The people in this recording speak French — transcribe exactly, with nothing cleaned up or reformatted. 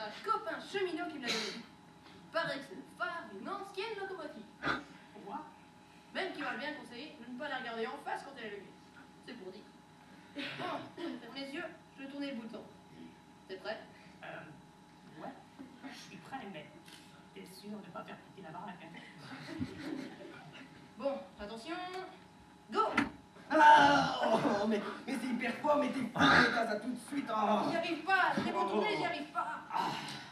un copain cheminot qui me l'a donné. Il paraît que c'est le phare d'une ancienne locomotive. Pourquoi? Même qui m'a bien conseillé de ne pas la regarder en face quand elle est allumée. C'est pour dire. Bon, ferme les yeux, je vais tourner le bouton. T'es prêt? Euh, ouais, je suis prêt, mais t'es sûr de ne pas faire péter la baraque, hein? Bon, attention, go! Ah, oh, mais, mais c'est hyper fort, mais t'es fou, t'as ça tout de suite. Oh. J'y arrive pas, c'est bon tourner, j'y arrive pas. Ah.